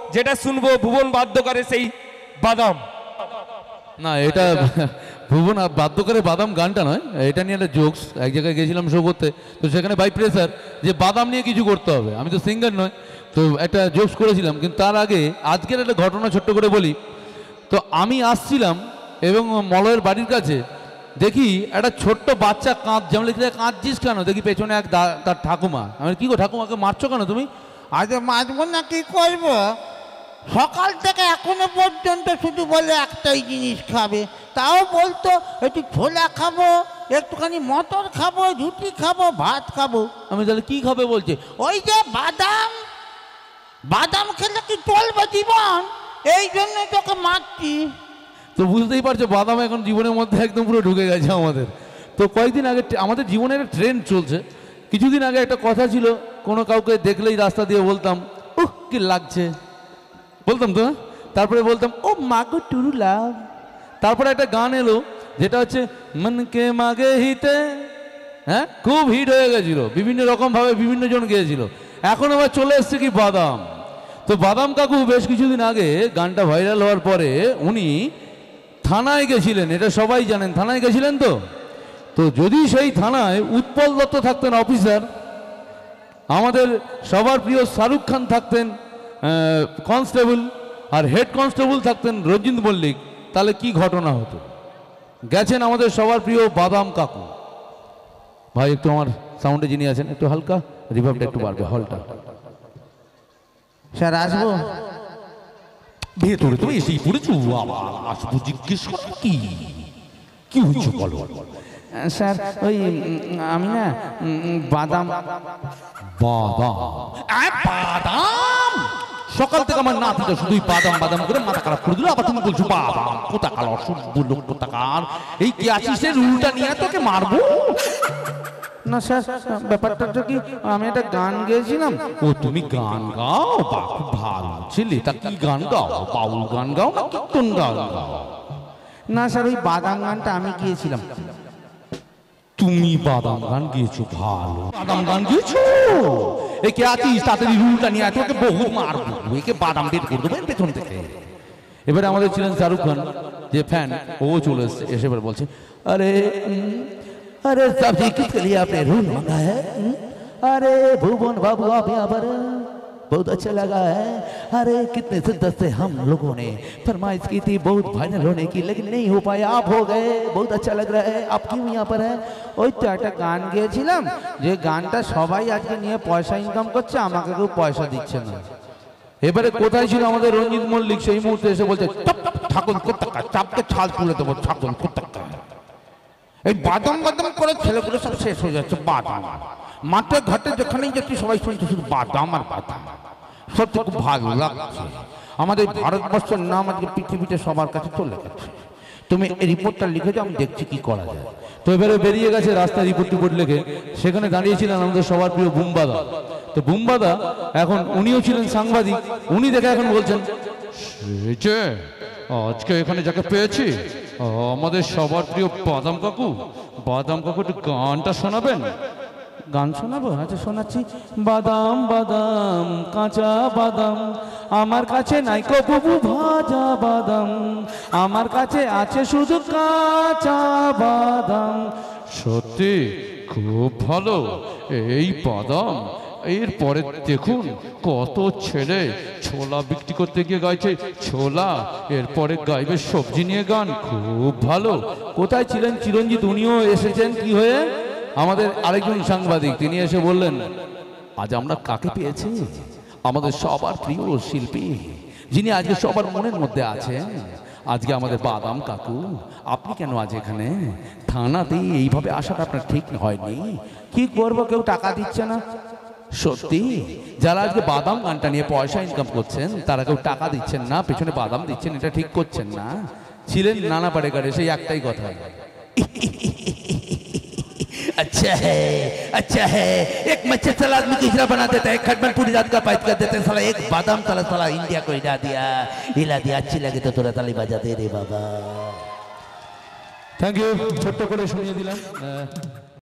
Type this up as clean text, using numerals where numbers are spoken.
যেটা শুনবো ভুবন বাদ্য করে সেই বাদাম। না, এটা ভুবন বাধ্য করে বাদাম গানটা নয়, এটা নিয়ে একটা জোকস। এক জায়গায় গেছিলাম শো করতে, তো সেখানে বাই প্রেসার যে বাদাম নিয়ে কিছু করতে হবে, আমি তো সিঙ্গার নয়, তো একটা জোকস করেছিলাম। কিন্তু তার আগে আজকের একটা ঘটনা ছোট্ট করে বলি। তো আমি আসছিলাম এবং মলয়ের বাড়ির কাছে দেখি একটা ছোট্ট বাচ্চা যেমন লিখে কাঁদছিস কেন, দেখি পেছনে তার ঠাকুমা। আমি কি গো ঠাকুমাকে মারছো কেন তুমি? আজ মারবো না, কি করবো, সকাল থেকে এখনো পর্যন্ত শুধু বলে একটাই জিনিস খাবে, তাও বলতো একটু ছোলা খাবো, একটুখানি মটর খাবো, রুটি খাবো, ভাত খাবো। আমি তাহলে কি খাবে বলছে? ওই যে বাদাম, বাদাম খেলে কি চলবে জীবন, এই জন্য তোকে মারছি। তো বুঝতেই পারছো বাদাম এখন জীবনের মধ্যে একদম পুরো ঢুকে গেছে আমাদের। তো কয়েকদিন আগে আমাদের জীবনের ট্রেন্ড চলছে। কিছুদিন আগে একটা কথা ছিল, কোনো কাউকে দেখলেই রাস্তা দিয়ে বলতাম কি লাগছে, বলতাম তো। তারপরে বলতাম ও মাগো টুরু লাভ। তারপরে একটা গান এলো যেটা হচ্ছে মনকে মাগে হিতে, হ্যাঁ, খুব হিট হয়ে গেছিল, বিভিন্ন রকমভাবে বিভিন্ন জন গেয়েছিল। এখন আবার চলে এসছে কি বাদাম। তো বাদাম কাকু বেশ কিছুদিন আগে গানটা ভাইরাল হওয়ার পরে উনি থানায় গেছিলেন, এটা সবাই জানেন, থানায় গেছিলেন। তো যদি সেই থানায় উৎপল দত্ত থাকতেন অফিসার, আমাদের সবার প্রিয় শাহরুখ খান থাকতেন কনস্টেবল, আর হেড কনস্টেবল থাকতেন রঞ্জিত মল্লিক, তাহলে কি ঘটনা হতো। গেছেন আমাদের সবার প্রিয় বাদাম কাকু। ভাই একটু আমার সাউন্ডে যিনি আছেন একটু হালকা রিভার্বটা একটু বাড়বে, হলটা। স্যার আসবো? ভেতরে তো এসেই পড়েছো, আবার আসবো জিজ্ঞেস করো কি কি হয়েছে বলো। স্যার ওই আমি না বাদাম বাদাম বাদাম সকাল থেকে আমার নাতিটা শুধুই বাদাম বাদাম করে মাথা খারাপ করে দিল। আবার তুমি বলছো বাদাম, কোথাকার অসভ্য লোক, কোথাকার এই কি আছিস রুলটা নিয়ে তোকে মারবো না। স্যার ব্যাপারটা তো কি, আমি একটা গান গেয়েছিলাম। ও তুমি গান গাও? বা খুব ভালো ছেলে। তা কি গান গাও? বাউল গান গাও না কীর্তন গান গাও? না স্যার, ওই বাদাম গানটা আমি গিয়েছিলাম। তুমি বাদাম গান গিয়েছো? ভালো, বাদাম গান গিয়েছো। একে আছিস তাড়াতাড়ি রুলটা নিয়ে তোকে বহুত মারবো, একে বাদাম বের করে দেবো পেছন থেকে। এবারে আমাদের ছিলেন শাহরুখ খান যে ফ্যান, ও চলে এসছে, এসে এবার বলছে আরে अरे सब्जी किसके लिए आपने रूल मांगा है? अरे भुवन बाबू आप यहाँ पर बहुत अच्छा लगा है। अरे कितने शिद्दत से हम लोगों ने फरमाइश की थी बहुत फाइनल होने की, लेकिन नहीं हो पाया, आप हो गए, बहुत अच्छा लग रहा है। आप क्यों यहाँ पर है? ওই তো একটা গান গেয়েছিলাম, যে গানটা সবাই আজকে নিয়ে পয়সা ইনকাম করছে, আমাকে কেউ পয়সা দিচ্ছে না। এবারে কোথায় ছিল আমাদের রঞ্জিত মল্লিক? সেই মুহূর্তে এসে বলছে ঠাকুর কোথাকার, চাপকে ছাল তুলে দেবো, ঠাকুর কোথাকার। এই বাদাম বাদাম করে ছেলেগুলো সব শেষ হয়ে যাচ্ছে। বাদাম মাঠে ঘাটে যেখানেই যাচ্ছি সবাই শুনছে শুধু বাদাম আর বাদাম। সত্যি খুব ভালো লাগছে। আমাদের ভারতবর্ষের নাম আজকে পৃথিবীতে সবার কাছে চলে গেছে। তুমি এই রিপোর্টটা লিখে যাও, আমি দেখছি কি করা যায়। তো এবারে বেরিয়ে গেছে রাস্তায় রিপোর্ট টিপোর্ট লিখে, সেখানে দাঁড়িয়েছিলেন আমাদের সবার প্রিয় বুম্বাদা। তো বুম্বাদা এখন উনিও ছিলেন সাংবাদিক, উনি দেখে এখন বলছেন আজকে এখানে যাকে পেয়েছি আমাদের সবার প্রিয় বাদাম কাকু। বাদাম কাকু একটু গানটা শোনাবেন? গান শোনাবো? আচ্ছা শোনাচ্ছি। বাদাম বাদাম কাঁচা বাদাম, আমার কাছে নাই কো বুবু ভাজা বাদাম, আমার কাছে আছে শুধু কাঁচা বাদাম। সত্যি খুব ভালো এই বাদাম। এরপরে দেখুন কত ছেলে ছোলা বিক্রি করতে গিয়ে গাইছে ছোলা, এরপরে গাইবে সবজি নিয়ে গান, খুব ভালো। কোথায় ছিলেন চিরঞ্জিত? উনিও এসেছেন কি হয়ে, আমাদের আরেকজন সাংবাদিক, তিনি এসে বললেন আজ আমরা কাকে পেয়েছি? আমাদের সবার প্রিয় শিল্পী, যিনি আজকে সবার মনের মধ্যে আছেন, আজকে আমাদের বাদাম কাকু। আপনি কেন আজ এখানে থানাতে এইভাবে আসাটা আপনার ঠিক হয়নি? কি করবো, কেউ টাকা দিচ্ছে না। সত্যি যারা আজকে বাদাম গানটা নিয়ে পয়সা ইনকাম করছেন তারা কেউ টাকা দিচ্ছেন না, পেছনে বাদাম দিচ্ছেন, এটা ঠিক করছেন না। ছিলেন নানা পাটেকারে, সেই একটাই কথা अच्छा है एक मच्छर सलाद में किचड़ा बना देता है, एक खटमल पूरी रात का पैक कर देते हैं, साला एक बादाम साला इंडिया को हिला दिया। अच्छी लगे तो थोड़ा ताली बजा दे रे बाबा। थैंक यू, ছোট্ট করে শুনিয়ে দিলাম।